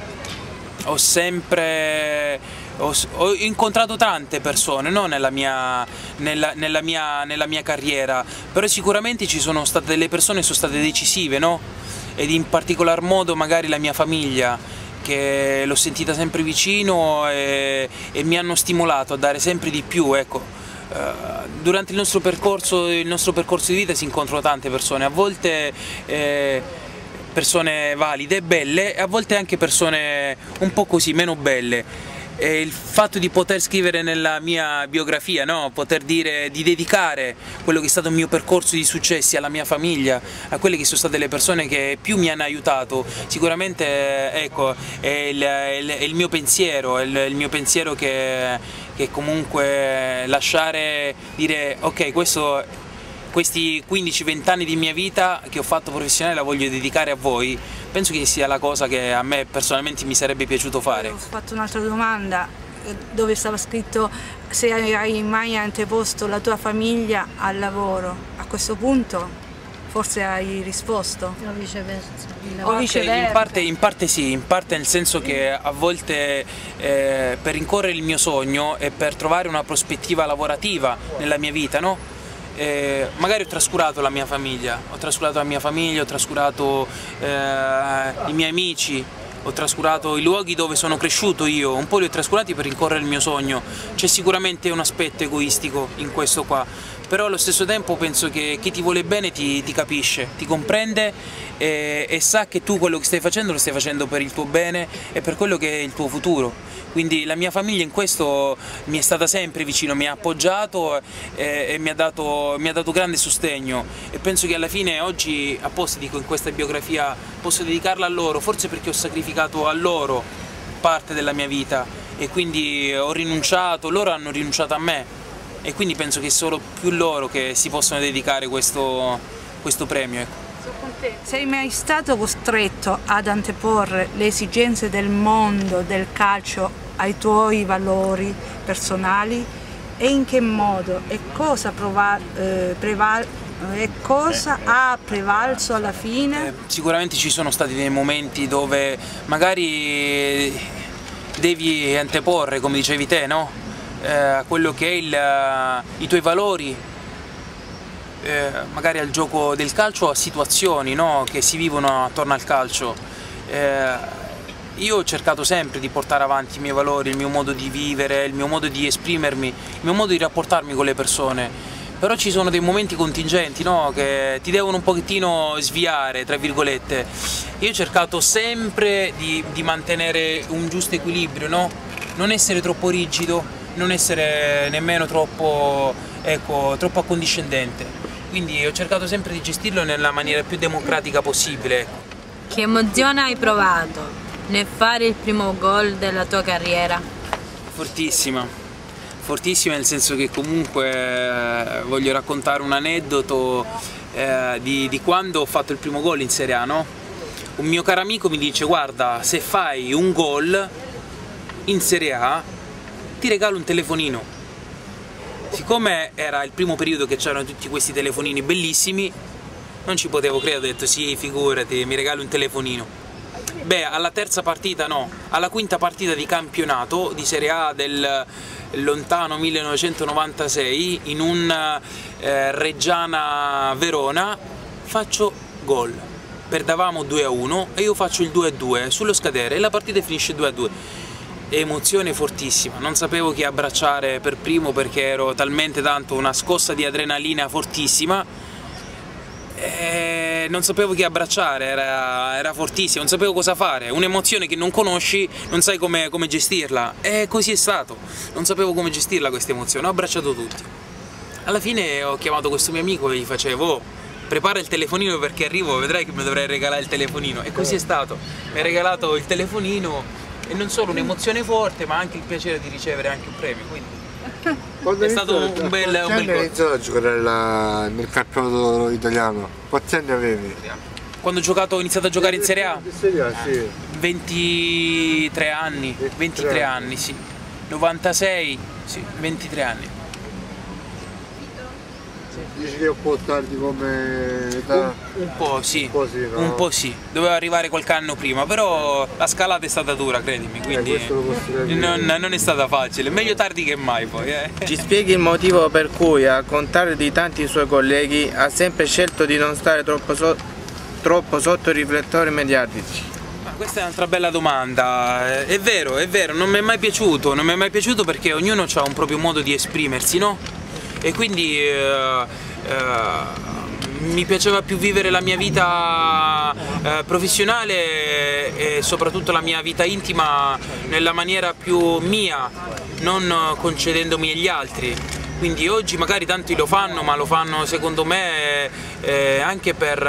ho sempre... Ho, ho incontrato tante persone no? nella, mia, nella, nella, mia, nella mia carriera, però sicuramente ci sono state delle persone che sono state decisive, no? Ed in particolar modo magari la mia famiglia, che l'ho sentita sempre vicino e, e mi hanno stimolato a dare sempre di più, ecco. Uh, durante il nostro, percorso, il nostro percorso di vita si incontrano tante persone, a volte eh, persone valide e belle, e a volte anche persone un po' così, meno belle. E il fatto di poter scrivere nella mia biografia, no? Poter dire di dedicare quello che è stato il mio percorso di successi alla mia famiglia, a quelle che sono state le persone che più mi hanno aiutato, sicuramente ecco, è, il, è, il, è il mio pensiero, è il, il mio pensiero che, che comunque lasciare, dire ok, questo... Questi quindici venti anni di mia vita che ho fatto professionale la voglio dedicare a voi, penso che sia la cosa che a me personalmente mi sarebbe piaciuto fare. Ho fatto un'altra domanda dove stava scritto se hai mai anteposto la tua famiglia al lavoro. A questo punto forse hai risposto. O viceversa. O viceversa. In parte, in parte sì, in parte nel senso che a volte eh, per rincorrere il mio sogno e per trovare una prospettiva lavorativa nella mia vita, no? Eh, magari ho trascurato la mia famiglia, ho trascurato la mia famiglia, ho trascurato eh, i miei amici, ho trascurato i luoghi dove sono cresciuto io, un po' li ho trascurati per rincorrere il mio sogno. C'è sicuramente un aspetto egoistico in questo qua, però allo stesso tempo penso che chi ti vuole bene ti, ti capisce, ti comprende e, e sa che tu quello che stai facendo lo stai facendo per il tuo bene e per quello che è il tuo futuro. Quindi la mia famiglia in questo mi è stata sempre vicino, mi ha appoggiato e, e mi, ha dato, mi ha dato grande sostegno, e penso che alla fine oggi, apposta dico in questa biografia, posso dedicarla a loro, forse perché ho sacrificato a loro parte della mia vita e quindi ho rinunciato, loro hanno rinunciato a me, e quindi penso che solo più loro che si possono dedicare questo, questo premio. Ecco. Sei mai stato costretto ad anteporre le esigenze del mondo del calcio ai tuoi valori personali? E in che modo? E cosa, prova, eh, preval, e cosa ha prevalso alla fine? Eh, sicuramente ci sono stati dei momenti dove magari devi anteporre, come dicevi te, no? eh, quello che è il, i tuoi valori, Eh, magari al gioco del calcio, a situazioni no, che si vivono attorno al calcio. Eh, io ho cercato sempre di portare avanti i miei valori, il mio modo di vivere, il mio modo di esprimermi, il mio modo di rapportarmi con le persone, però ci sono dei momenti contingenti no, che ti devono un pochettino sviare, tra virgolette. Io ho cercato sempre di, di mantenere un giusto equilibrio, no? Non essere troppo rigido, non essere nemmeno troppo, ecco, troppo accondiscendente. Quindi ho cercato sempre di gestirlo nella maniera più democratica possibile. Che emozione hai provato nel fare il primo gol della tua carriera? Fortissima, fortissima nel senso che comunque eh, voglio raccontare un aneddoto eh, di, di quando ho fatto il primo gol in Serie A, no? Un mio caro amico mi dice: guarda, se fai un gol in Serie A ti regalo un telefonino. Siccome era il primo periodo che c'erano tutti questi telefonini bellissimi, Non ci potevo credere, ho detto sì, figurati, mi regali un telefonino. Beh, alla terza partita no, alla quinta partita di campionato di Serie A del lontano millenovecentonovantasei, in un eh, Reggiana Verona, faccio gol. Perdavamo due a uno e io faccio il due a due sullo scadere e la partita finisce due a due. Emozione fortissima, non sapevo chi abbracciare per primo perché ero talmente tanto, una scossa di adrenalina fortissima, e non sapevo chi abbracciare, era, era fortissima, non sapevo cosa fare, un'emozione che non conosci, non sai come, come gestirla, e così è stato, non sapevo come gestirla questa emozione, ho abbracciato tutti. Alla fine ho chiamato questo mio amico e gli facevo: oh, prepara il telefonino perché arrivo, vedrai che mi dovrei regalare il telefonino, e così è stato, mi ha regalato il telefonino. E non solo un'emozione forte, ma anche il piacere di ricevere anche un premio, quindi è stato un bel, un bel gol. Quando hai iniziato a giocare la, nel campionato italiano? Quanti anni avevi? Quando ho, giocato, ho iniziato a giocare in Serie A? In Serie A, sì. ventitré anni, ventitré anni, sì. novantasei, sì, ventitré anni. Dici che è un po' tardi come età? Un, un po' sì, un po' sì, no? un po' sì, doveva arrivare qualche anno prima, però la scalata è stata dura, credimi, quindi eh, non, non è stata facile, meglio tardi che mai poi. Eh. Ci spieghi il motivo per cui, al contrario di tanti suoi colleghi, ha sempre scelto di non stare troppo, so troppo sotto i riflettori mediatici? Ma questa è un'altra bella domanda, è vero, è vero, non mi è mai piaciuto, non mi è mai piaciuto perché ognuno ha un proprio modo di esprimersi, no? E quindi eh, eh, mi piaceva più vivere la mia vita eh, professionale e soprattutto la mia vita intima nella maniera più mia, non concedendomi agli altri. Quindi oggi magari tanti lo fanno, ma lo fanno secondo me eh, anche per,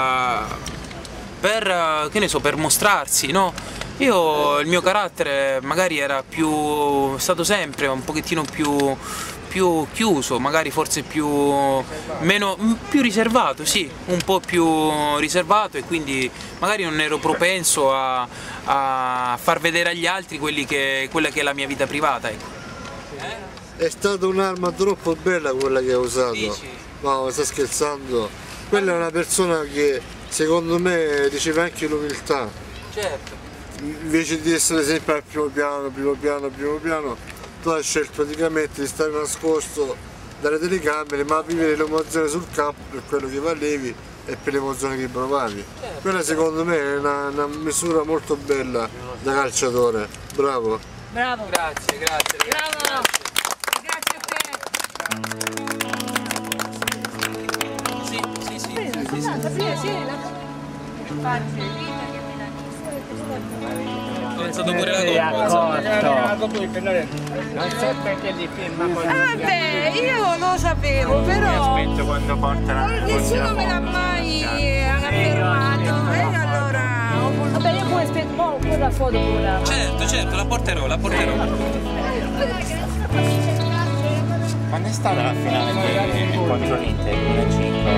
per, che ne so, per mostrarsi, no? Io, il mio carattere magari era più, è stato sempre un pochettino più più chiuso, magari forse più, meno, più riservato, sì, un po' più riservato, e quindi magari non ero propenso a, a far vedere agli altri quelli che, quella che è la mia vita privata. Ecco. È stata un'arma troppo bella quella che hai usato. Dici? No, sto scherzando. Quella è una persona che secondo me riceve anche l'umiltà. Certo. Invece di essere sempre al primo piano, primo piano, primo piano, tu hai scelto praticamente di stare nascosto dalle telecamere, ma vivere l'emozione sul campo per quello che valevi e per l'emozione che provavi. Certo. Quella secondo me è una, una misura molto bella da calciatore. Bravo. Bravo. Grazie, grazie. Bravo. Grazie a te. Sì, sì, sì. Sì, sì, sì. Infatti, ho pensato pure la cosa. Non so perché li filma così. Ah beh, io lo sapevo, però aspetto quando portano nessuno me l'ha mai affermato, e allora Vabbè, io poi aspetto pure la foto pure. Certo, certo, la porterò, la porterò. Quando è stata la finale contro l'Inter? duemilacinque?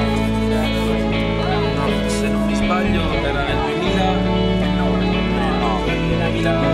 Se non mi sbaglio era nel duemilanove. No, duemila